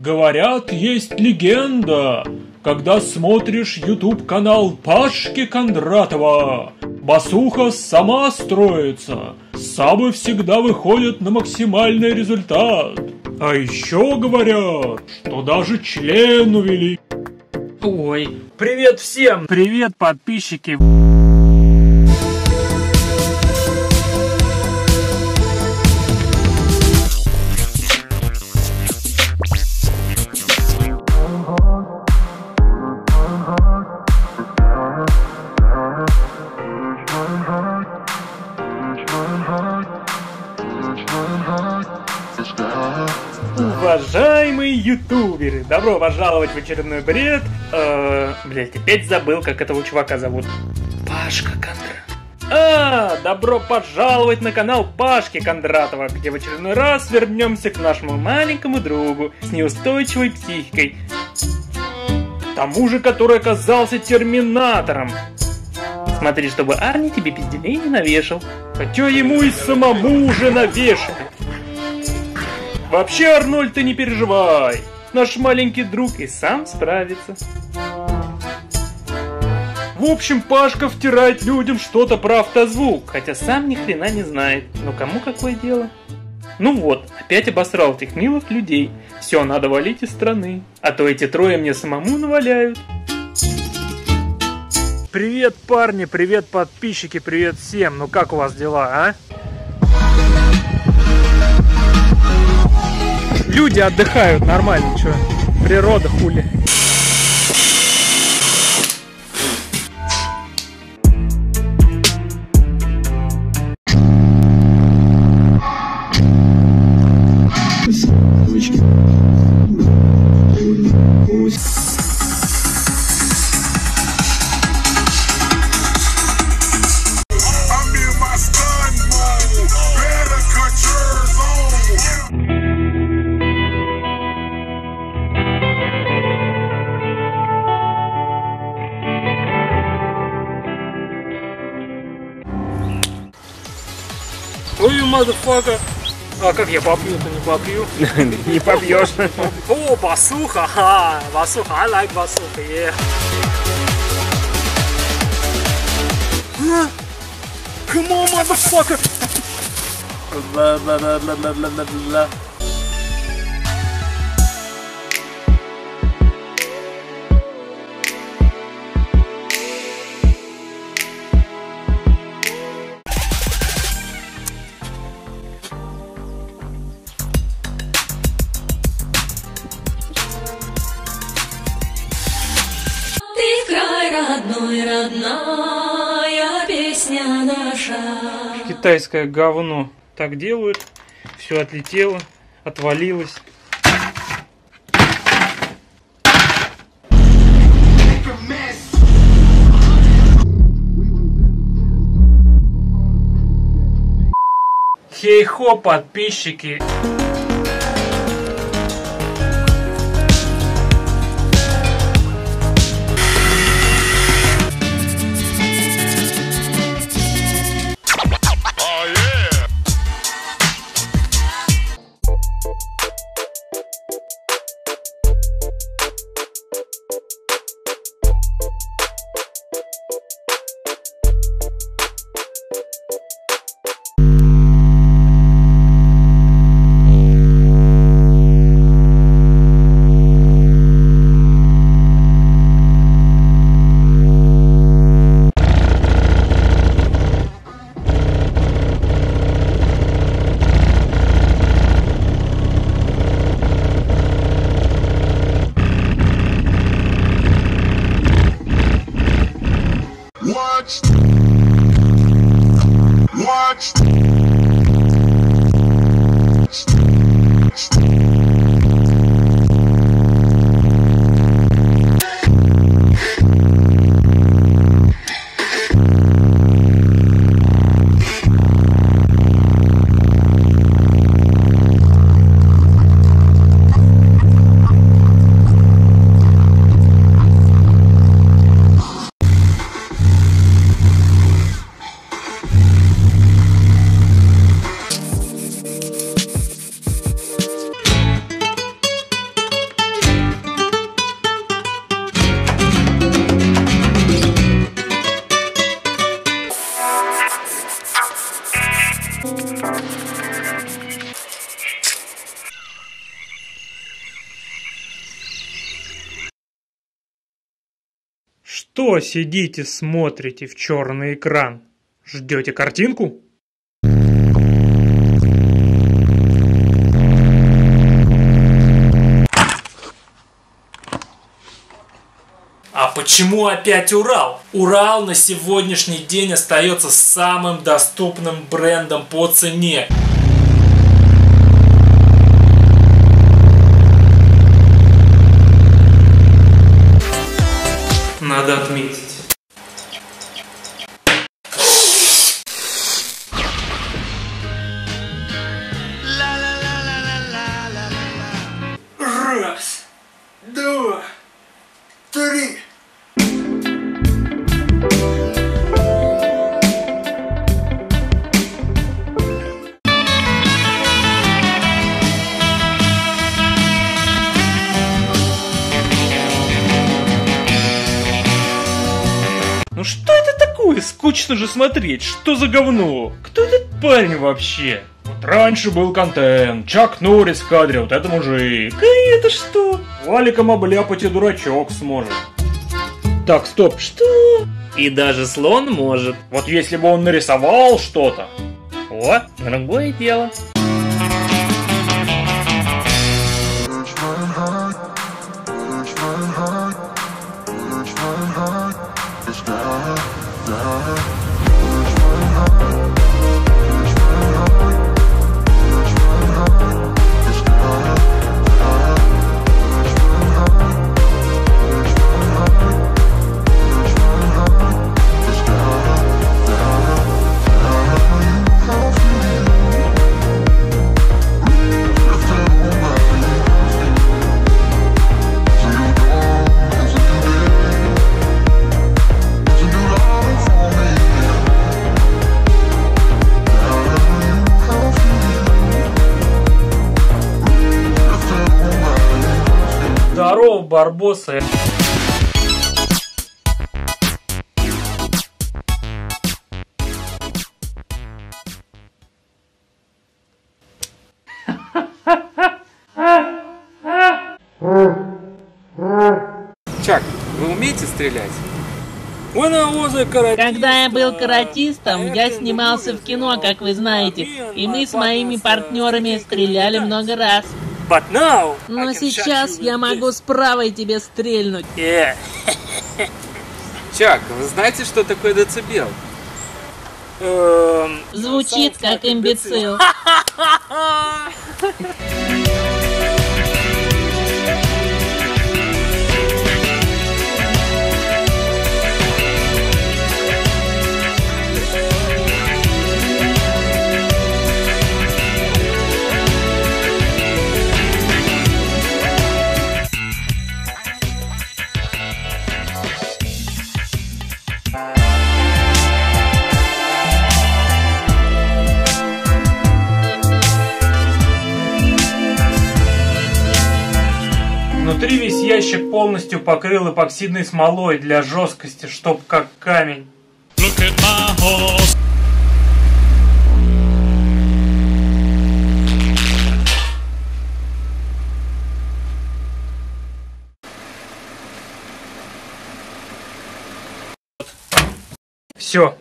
Говорят, есть легенда, когда смотришь YouTube-канал Пашки Кондратова, басуха сама строится, сабы всегда выходят на максимальный результат. А еще говорят, что даже член увели. Ой, привет всем! Привет, подписчики! Уважаемые ютуберы, добро пожаловать в очередной бред. Блять, опять забыл, как этого чувака зовут. Пашка Кондратов. Добро пожаловать на канал Пашки Кондратова, где в очередной раз вернемся к нашему маленькому другу с неустойчивой психикой. Тому же, который оказался терминатором. Смотри, чтобы Арни тебе пизделей не навешал. Хотя ему и самому уже навешали. Вообще, Арнольд, ты не переживай. Наш маленький друг и сам справится. В общем, Пашка втирает людям что-то про автозвук, хотя сам ни хрена не знает. Но кому какое дело? Ну вот, опять обосрал этих милых людей. Все, надо валить из страны. А то эти трое мне самому наваляют. Привет, парни, привет, подписчики, привет всем. Ну как у вас дела, а? Люди отдыхают нормально, чё? Природа хули. Ой, motherfucker. А как я попью-то не попью? Не попьешь. О, басуха, ха, басуха, I like басуха, yeah. Come on, motherfucker. Родной, родная песня наша. Китайское говно. Так делают. Все отлетело, отвалилось. Хей-хо, подписчики. Что сидите, смотрите в черный экран? Ждете картинку? А почему опять Урал? Урал на сегодняшний день остается самым доступным брендом по цене. Надо отметить. Раз, два, три. Ну что это такое? Скучно же смотреть. Что за говно? Кто этот парень вообще? Вот раньше был контент. Чак Норрис в кадре, вот это мужик. А это что? Валиком обляпать и дурачок сможет. Так, стоп, что? И даже слон может. Вот если бы он нарисовал что-то. О, другое дело. Здорово, барбосы. Чак, вы умеете стрелять? Когда я был каратистом, я снимался в кино, как вы знаете, и мы с моими партнерами стреляли много раз. Но сейчас я могу с правой тебе стрельнуть. Чак, вы знаете, что такое децибел? Звучит как имбецил. Внутри весь ящик полностью покрыл эпоксидной смолой для жесткости, чтоб как камень. Все.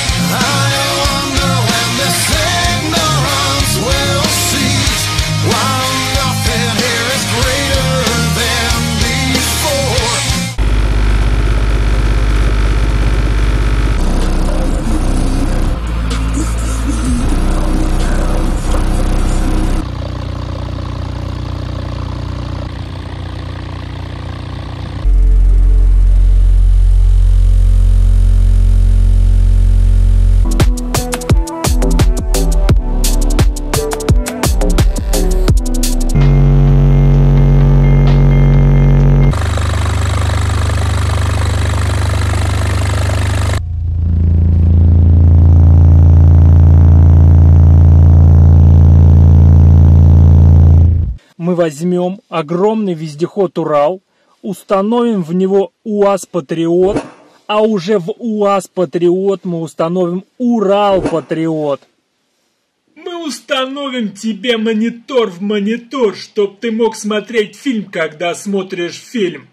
Мы возьмем огромный вездеход Урал, установим в него УАЗ Патриот, а уже в УАЗ Патриот мы установим Урал Патриот. Мы Мы установим тебе монитор в монитор, чтоб ты мог смотреть фильм, когда смотришь фильм.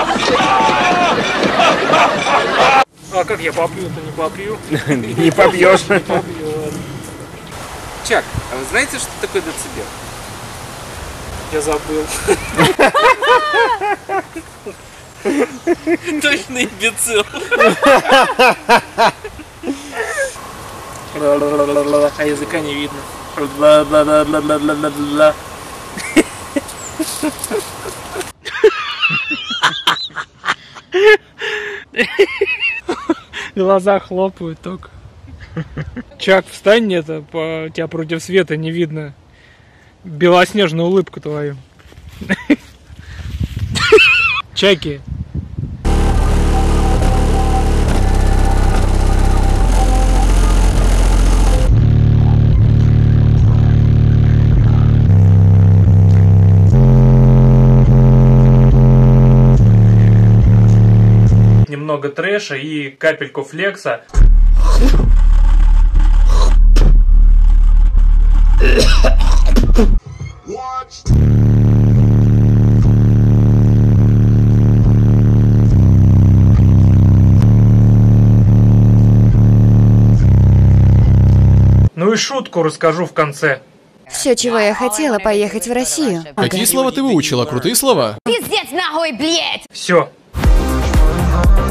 А как я побью-то, не побью? Не побьешь. Чак, а вы знаете, что такое децибел? Я забыл. Точно имбецил. А языка не видно. Глаза хлопают только. Чак, встань, нет, тебя против света не видно. Белоснежную улыбку твою. Чаки. Немного трэша и капельку флекса. Ну и шутку расскажу в конце. Все, чего я хотела, поехать в Россию. Какие слова ты выучила? Крутые слова? Пиздец нахуй, блядь! Все.